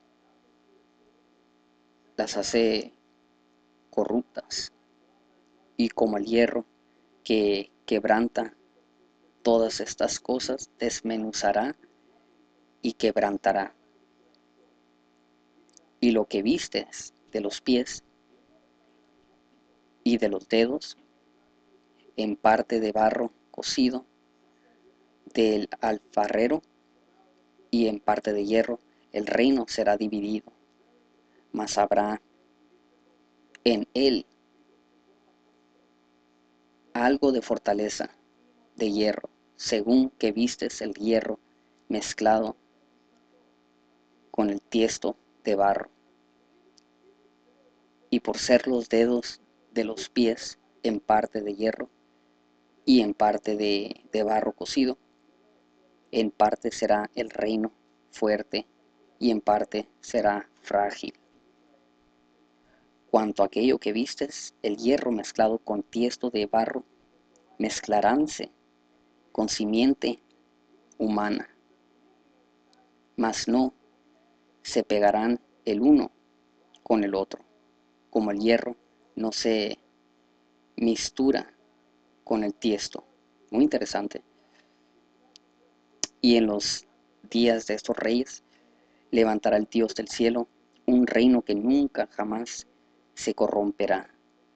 las hace corruptas, y como el hierro que quebranta todas estas cosas, desmenuzará y quebrantará. Y lo que vistes de los pies y de los dedos, en parte de barro cocido del alfarero y en parte de hierro, el reino será dividido, mas habrá en él algo de fortaleza de hierro, según que vistes el hierro mezclado con el tiesto de barro. Y por ser los dedos de los pies en parte de hierro y en parte de, de barro cocido, en parte será el reino fuerte y en parte será frágil. Cuanto a aquello que vistes, el hierro mezclado con tiesto de barro, mezclaránse con simiente humana, mas no se pegarán el uno con el otro, como el hierro no se mistura con el tiesto. Muy interesante. Y en los días de estos reyes levantará el Dios del cielo un reino que nunca jamás se corromperá,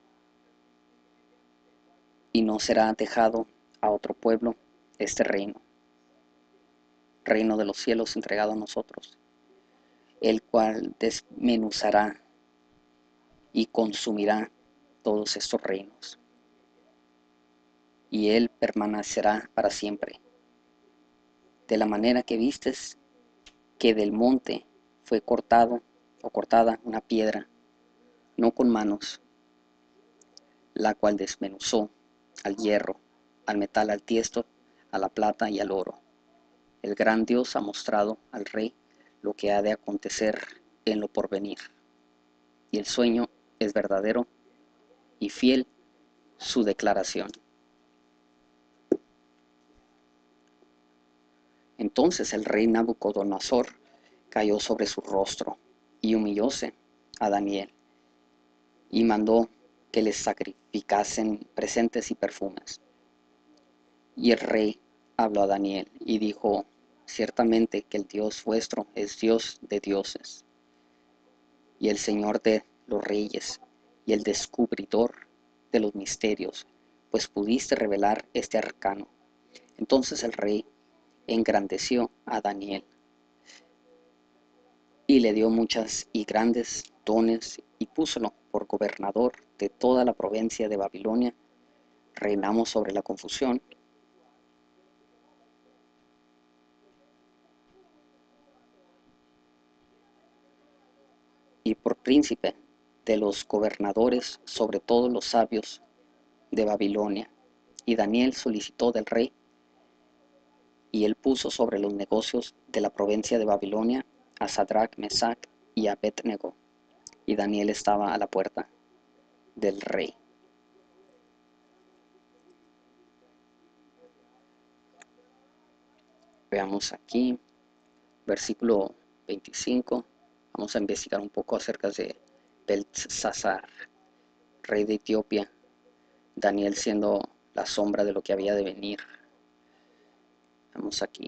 y no será dejado a otro pueblo este reino, reino de los cielos entregado a nosotros, el cual desmenuzará y consumirá todos estos reinos, y él permanecerá para siempre. De la manera que vistes que del monte fue cortado o cortada una piedra, no con manos, la cual desmenuzó al hierro, al metal, al tiesto, a la plata y al oro. El gran Dios ha mostrado al rey lo que ha de acontecer en lo porvenir, y el sueño es verdadero y fiel su declaración. Entonces el rey Nabucodonosor cayó sobre su rostro y humillóse a Daniel, y mandó que les sacrificasen presentes y perfumes. Y el rey habló a Daniel y dijo: ciertamente que el Dios vuestro es Dios de dioses, y el Señor de los reyes, y el descubridor de los misterios, pues pudiste revelar este arcano. Entonces el rey engrandeció a Daniel, y le dio muchas y grandes dones, y púsolo por gobernador de toda la provincia de Babilonia. Reinamos sobre la confusión, y por príncipe de los gobernadores sobre todos los sabios de Babilonia. Y Daniel solicitó del rey, y él puso sobre los negocios de la provincia de Babilonia a Sadrach, Mesach y Abed-nego. Y Daniel estaba a la puerta del rey. Veamos aquí, versículo veinticinco. Vamos a investigar un poco acerca de Beltsasar, rey de Etiopía, Daniel siendo la sombra de lo que había de venir. Vamos aquí.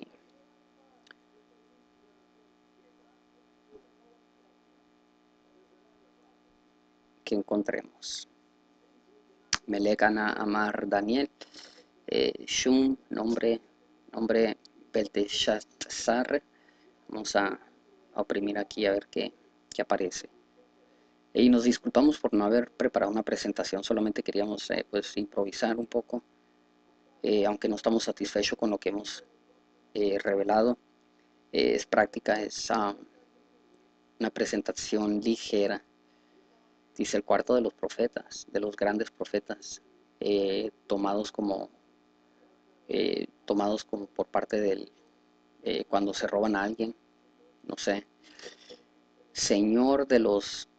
Que encontremos. Melech Ana Amar Daniel, eh, Shum, nombre, nombre Belteshazzar. Vamos a, a oprimir aquí a ver qué, qué aparece. Y nos disculpamos por no haber preparado una presentación, solamente queríamos eh, pues improvisar un poco, eh, aunque no estamos satisfechos con lo que hemos eh, revelado. Eh, es práctica, es uh, una presentación ligera. Dice el cuarto de los profetas, de los grandes profetas, eh, tomados como eh, tomados como por parte del eh, cuando se roban a alguien, no sé, Señor de los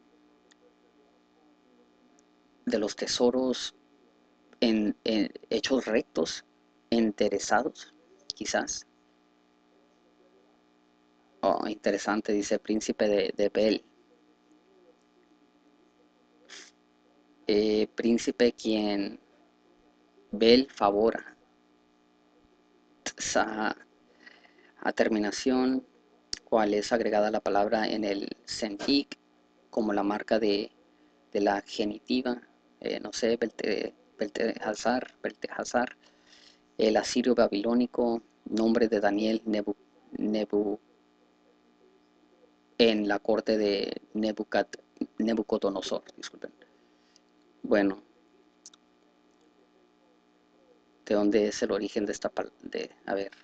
de los tesoros en, en hechos rectos, interesados, quizás. Oh, interesante, dice príncipe de, de Bel, eh, príncipe quien Bel favora. Sa, a terminación, cual es agregada la palabra en el sentik como la marca de, de la genitiva, eh, no sé, Belte, Beltehazar, Beltehazar, el asirio babilónico, nombre de Daniel Nebu, Nebu en la corte de Nebucat, Nebucodonosor, disculpen. Bueno, ¿de dónde es el origen de esta palabra? De, a ver,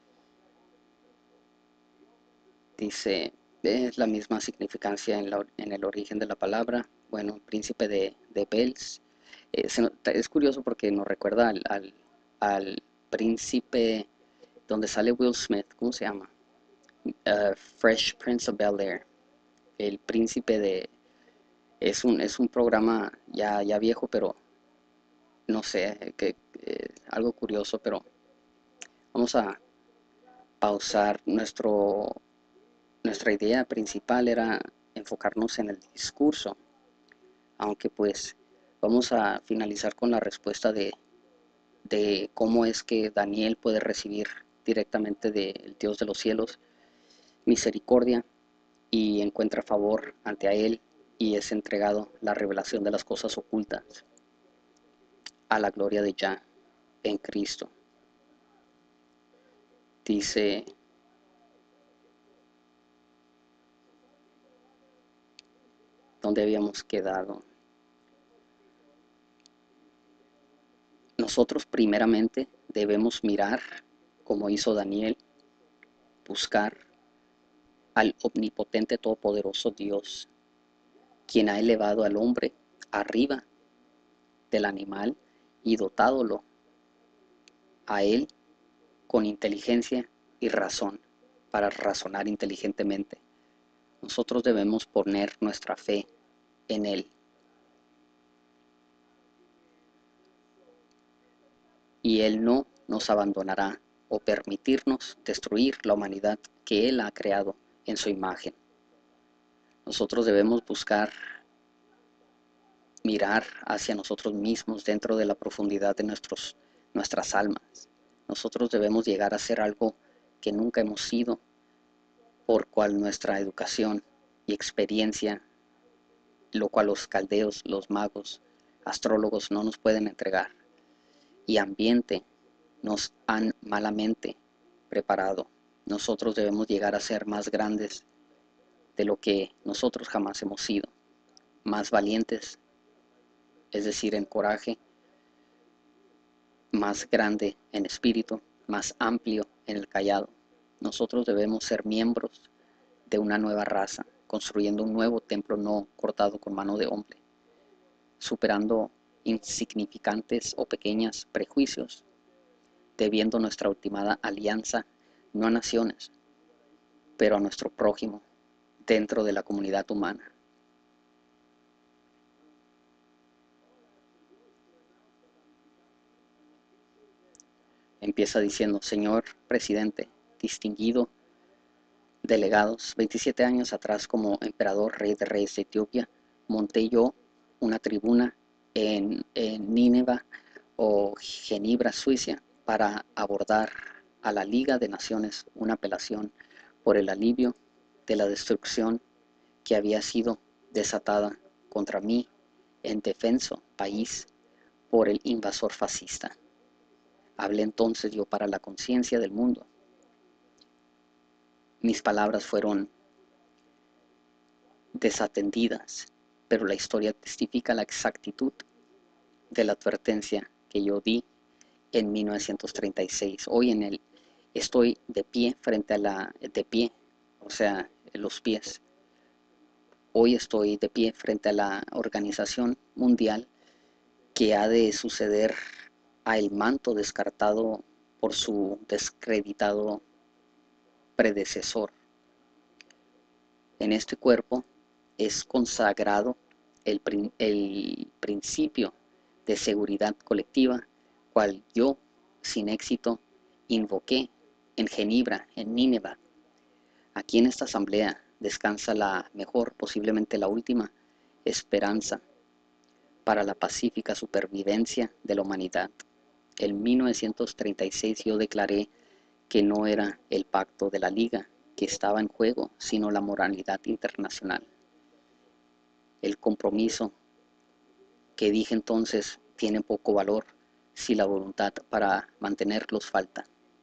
dice, es la misma significancia en, la, en el origen de la palabra. Bueno, príncipe de, de Bels. Eh, se, es curioso porque nos recuerda al, al, al príncipe donde sale Will Smith, ¿cómo se llama? Uh, Fresh Prince of Bel-Air, el príncipe de... Es un, es un programa ya, ya viejo, pero no sé, que, eh, algo curioso, pero vamos a pausar. Nuestro, nuestra idea principal era enfocarnos en el discurso, aunque pues vamos a finalizar con la respuesta de, de cómo es que Daniel puede recibir directamente del Dios de los cielos misericordia y encuentra favor ante a él y es entregado la revelación de las cosas ocultas a la gloria de Yah en Cristo. Dice, ¿dónde habíamos quedado? Nosotros primeramente debemos mirar, como hizo Daniel, buscar al omnipotente todopoderoso Dios, quien ha elevado al hombre arriba del animal y dotádolo a él con inteligencia y razón para razonar inteligentemente. Nosotros debemos poner nuestra fe en él. Y él no nos abandonará o permitirnos destruir la humanidad que él ha creado en su imagen. Nosotros debemos buscar mirar hacia nosotros mismos dentro de la profundidad de nuestros, nuestras almas. Nosotros debemos llegar a ser algo que nunca hemos sido, por cual nuestra educación y experiencia, lo cual los caldeos, los magos, astrólogos no nos pueden entregar, y ambiente nos han malamente preparado. Nosotros debemos llegar a ser más grandes de lo que nosotros jamás hemos sido, más valientes, es decir, en coraje, más grande en espíritu, más amplio en el callado. Nosotros debemos ser miembros de una nueva raza, construyendo un nuevo templo no cortado con mano de hombre, superando insignificantes o pequeños prejuicios, debiendo nuestra ultimada alianza no a naciones, pero a nuestro prójimo dentro de la comunidad humana. Empieza diciendo, señor presidente, distinguido delegados, veintisiete años atrás como emperador, rey de reyes de Etiopía, monté yo una tribuna en, en Nínive o Ginebra, Suiza, para abordar a la Liga de Naciones una apelación por el alivio de la destrucción que había sido desatada contra mí en defenso país por el invasor fascista. Hablé entonces yo para la conciencia del mundo. Mis palabras fueron desatendidas, pero la historia testifica la exactitud de la advertencia que yo di en mil novecientos treinta y seis. Hoy en el estoy de pie frente a la de pie, o sea, los pies. Hoy estoy de pie frente a la Organización Mundial que ha de suceder a el manto descartado por su descreditado predecesor. En este cuerpo es consagrado el, el principio de seguridad colectiva, cual yo, sin éxito, invoqué en Ginebra, en Nínive. Aquí en esta asamblea descansa la mejor, posiblemente la última, esperanza para la pacífica supervivencia de la humanidad. En mil novecientos treinta y seis yo declaré que no era el pacto de la Liga que estaba en juego, sino la moralidad internacional. El compromiso que dije entonces tiene poco valor si la voluntad para mantenerlos falta.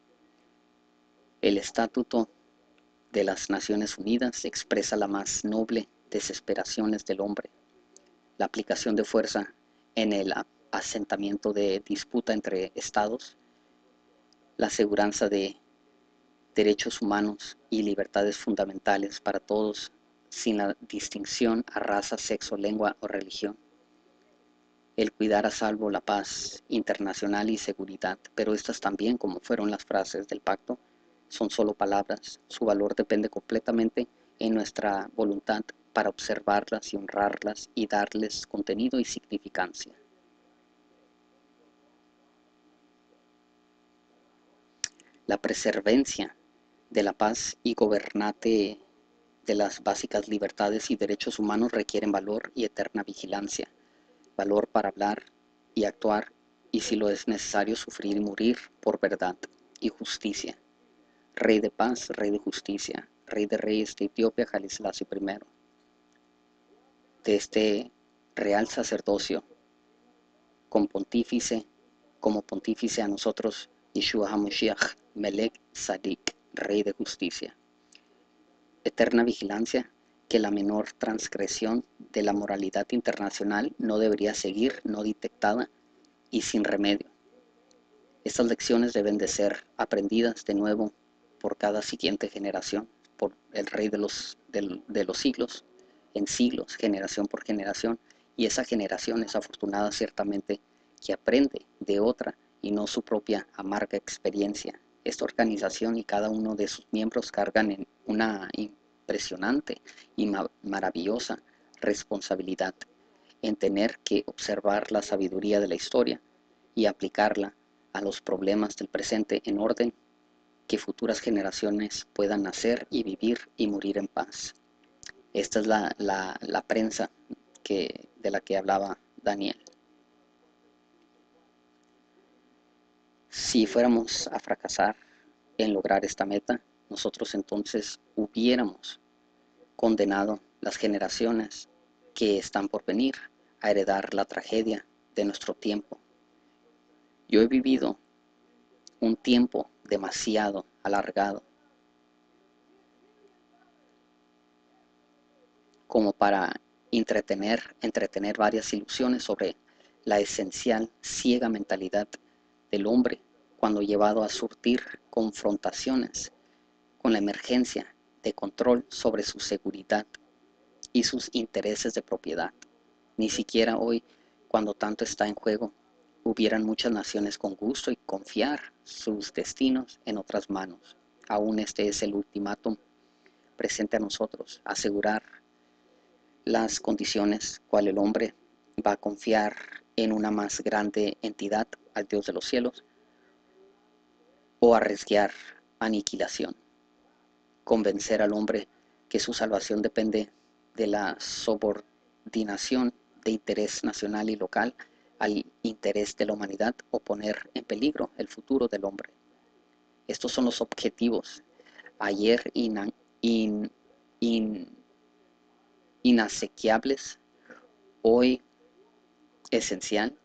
El Estatuto de las Naciones Unidas expresa la más noble desesperaciones del hombre, la aplicación de fuerza en el asentamiento de disputa entre estados, la aseguranza de derechos humanos y libertades fundamentales para todos sin la distinción a raza, sexo, lengua o religión, el cuidar a salvo la paz internacional y seguridad, pero estas también, como fueron las frases del pacto, son solo palabras. Su valor depende completamente en nuestra voluntad para observarlas y honrarlas y darles contenido y significancia. La preservencia de la paz y gobernate de las básicas libertades y derechos humanos requieren valor y eterna vigilancia, valor para hablar y actuar, y si lo es necesario sufrir y morir por verdad y justicia. Rey de paz, Rey de justicia, Rey de reyes de Etiopía, Haile Selassie primero. De este real sacerdocio, con pontífice, como pontífice a nosotros, Yeshua HaMashiach, Melech Sadik, Rey de justicia. Eterna vigilancia que la menor transgresión de la moralidad internacional no debería seguir no detectada y sin remedio. Estas lecciones deben de ser aprendidas de nuevo por cada siguiente generación, por el Rey de los, de, de los siglos, en siglos, generación por generación, y esa generación es afortunada ciertamente que aprende de otra y no su propia amarga experiencia. Esta organización y cada uno de sus miembros cargan en una impresionante y ma maravillosa responsabilidad en tener que observar la sabiduría de la historia y aplicarla a los problemas del presente en orden que futuras generaciones puedan nacer y vivir y morir en paz. Esta es la, la, la prensa que, de la que hablaba Daniel. Si fuéramos a fracasar en lograr esta meta, nosotros entonces hubiéramos condenado las generaciones que están por venir a heredar la tragedia de nuestro tiempo. Yo he vivido un tiempo demasiado alargado como para entretener, entretener varias ilusiones sobre la esencial ciega mentalidad del hombre cuando llevado a surtir confrontaciones con la emergencia de control sobre su seguridad y sus intereses de propiedad. Ni siquiera hoy, cuando tanto está en juego, hubieran muchas naciones con gusto y confiar sus destinos en otras manos. Aún este es el ultimátum presente a nosotros, asegurar las condiciones cual el hombre va a confiar en una más grande entidad, al Dios de los cielos, o arriesgar aniquilación, convencer al hombre que su salvación depende de la subordinación de interés nacional y local al interés de la humanidad o poner en peligro el futuro del hombre. Estos son los objetivos ayer in, in, in, inasequiables, hoy esencial